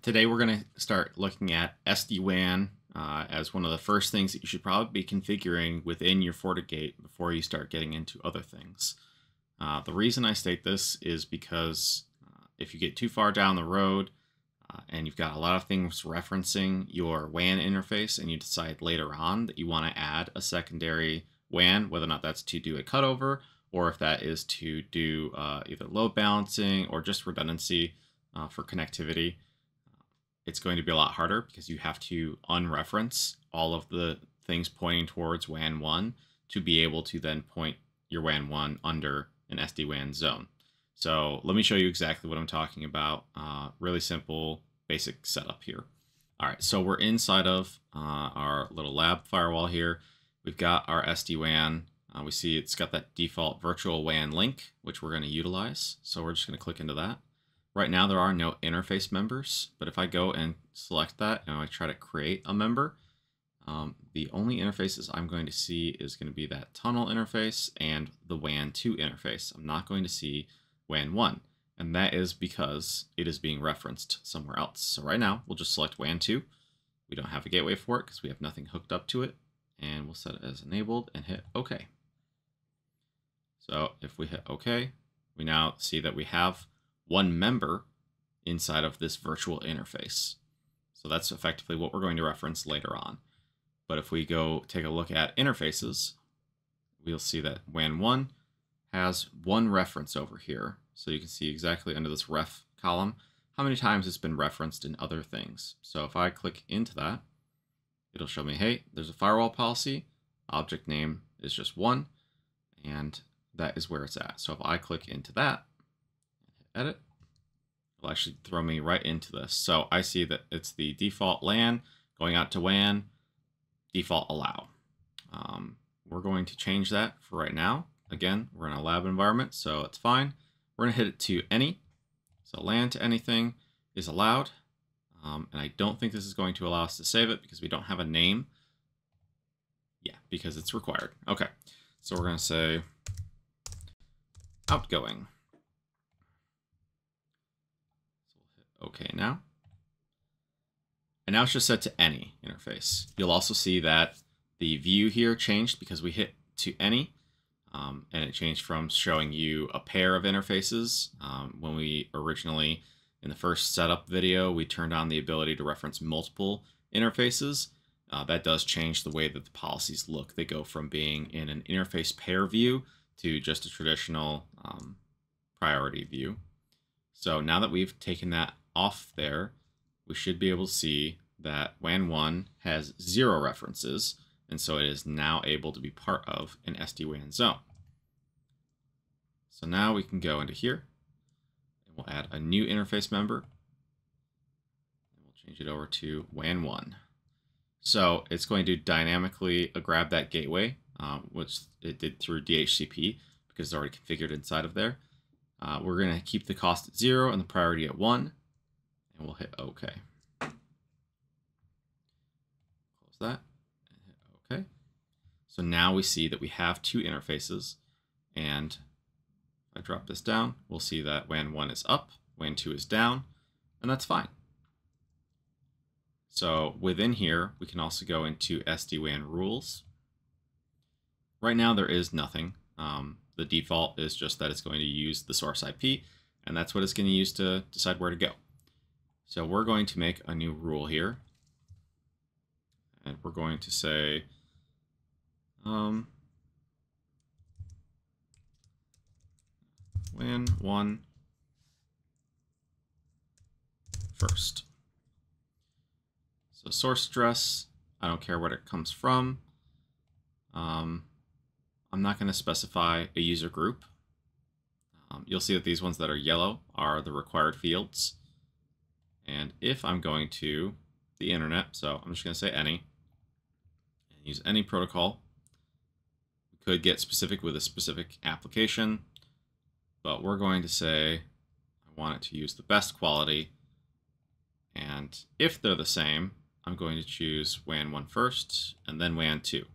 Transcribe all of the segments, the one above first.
Today we're going to start looking at SD-WAN as one of the first things that you should probably be configuring within your FortiGate before you start getting into other things. The reason I state this is because if you get too far down the road and you've got a lot of things referencing your WAN interface and you decide later on that you want to add a secondary WAN, whether or not that's to do a cutover or if that is to do either load balancing or just redundancy for connectivity, it's going to be a lot harder because you have to unreference all of the things pointing towards WAN 1 to be able to then point your WAN 1 under an SD-WAN zone. So let me show you exactly what I'm talking about. Really simple, basic setup here. All right, so we're inside of our little lab firewall here. We've got our SD-WAN. We see it's got that default virtual WAN link, which we're going to utilize. So we're just going to click into that. Right now, there are no interface members, but if I go and select that and I try to create a member, the only interfaces I'm going to see is going to be that tunnel interface and the WAN 2 interface. I'm not going to see WAN 1, and that is because it is being referenced somewhere else. So right now, we'll just select WAN 2. We don't have a gateway for it because we have nothing hooked up to it, and we'll set it as enabled and hit OK. So if we hit OK, we now see that we have one member inside of this virtual interface. So that's effectively what we're going to reference later on. But if we go take a look at interfaces, we'll see that WAN 1 has one reference over here. So you can see exactly under this ref column how many times it's been referenced in other things. So if I click into that, it'll show me, hey, there's a firewall policy, object name is just 1, and that is where it's at. So if I click into that, edit, it'll actually throw me right into this. So I see that it's the default LAN going out to WAN, default allow. We're going to change that for right now. Again, we're in a lab environment, so it's fine. We're going to hit it to any. So LAN to anything is allowed. And I don't think this is going to allow us to save it because we don't have a name. Yeah, because it's required. Okay, so we're going to say outgoing. OK now. And now it's just set to any interface. You'll also see that the view here changed because we hit to any, and it changed from showing you a pair of interfaces. When we originally, in the first setup video, we turned on the ability to reference multiple interfaces. That does change the way that the policies look. They go from being in an interface pair view to just a traditional priority view. So now that we've taken that off there, we should be able to see that WAN 1 has 0 references, and so it is now able to be part of an SD-WAN zone. So now we can go into here, and we'll add a new interface member, and we'll change it over to WAN 1. So it's going to dynamically grab that gateway, which it did through DHCP, because it's already configured inside of there. We're going to keep the cost at 0 and the priority at 1. And we'll hit OK. Close that and hit OK. So now we see that we have 2 interfaces. And if I drop this down, we'll see that WAN 1 is up, WAN 2 is down, and that's fine. So within here, we can also go into SD-WAN Rules. Right now, there is nothing. The default is just that it's going to use the source IP, and that's what it's going to use to decide where to go. So we're going to make a new rule here, and we're going to say WAN 1 first. So source address, I don't care what it comes from. I'm not going to specify a user group. You'll see that these ones that are yellow are the required fields. And if I'm going to the internet, so I'm just going to say any, and use any protocol. We could get specific with a specific application, but we're going to say I want it to use the best quality. And if they're the same, I'm going to choose WAN 1 first and then WAN 2.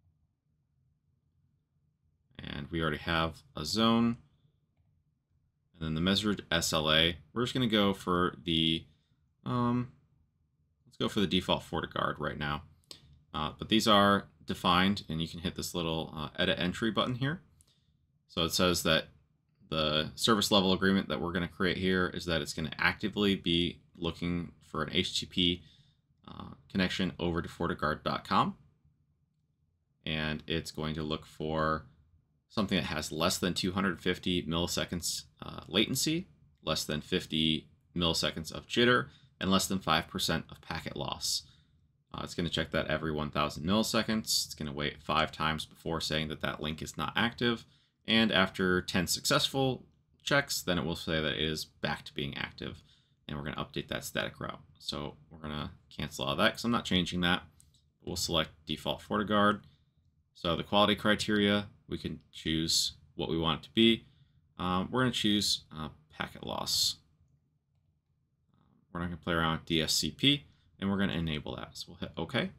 And we already have a zone. And then the measured SLA, we're just going to go for the, let's go for the default FortiGuard right now. But these are defined, and you can hit this little edit entry button here. So it says that the service level agreement that we're going to create here is that it's going to actively be looking for an HTTP connection over to FortiGuard.com. And it's going to look for something that has less than 250 milliseconds latency, less than 50 milliseconds of jitter, and less than 5% of packet loss. It's going to check that every 1,000 milliseconds. It's going to wait 5 times before saying that that link is not active. And after 10 successful checks, then it will say that it is back to being active. And we're going to update that static route. So we're going to cancel all that because I'm not changing that. We'll select default FortiGuard. So the quality criteria, we can choose what we want it to be. We're going to choose packet loss. We're not going to play around with DSCP, and we're going to enable that. So we'll hit OK.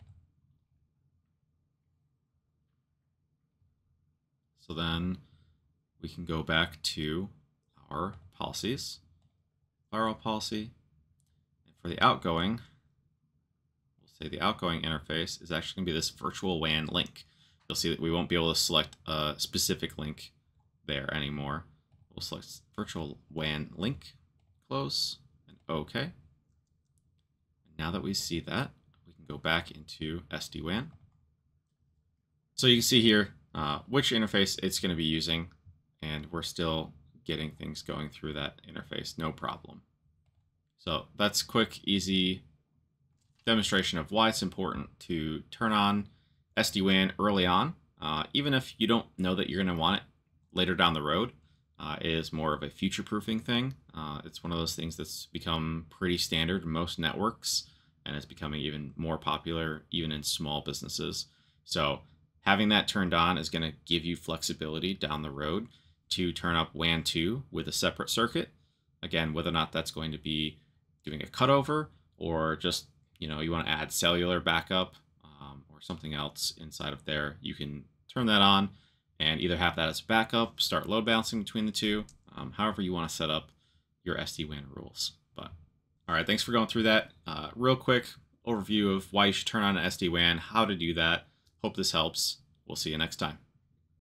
So then we can go back to our policies, firewall policy. And for the outgoing, we'll say the outgoing interface is actually going to be this virtual WAN link. You'll see that we won't be able to select a specific link there anymore. We'll select virtual WAN link, close, and OK. And now that we see that, we can go back into SD-WAN. So you can see here which interface it's going to be using, and we're still getting things going through that interface, no problem. So that's a quick, easy demonstration of why it's important to turn on SD-WAN early on, even if you don't know that you're going to want it later down the road. It is more of a future-proofing thing. It's one of those things that's become pretty standard in most networks, and it's becoming even more popular even in small businesses. So having that turned on is going to give you flexibility down the road to turn up WAN 2 with a separate circuit. Again, whether or not that's going to be doing a cutover or just, you want to add cellular backup or something else inside of there, you can turn that on and either have that as a backup, start load balancing between the two, however you want to set up your SD-WAN rules. But all right, thanks for going through that. Real quick overview of why you should turn on an SD-WAN, how to do that. Hope this helps. We'll see you next time.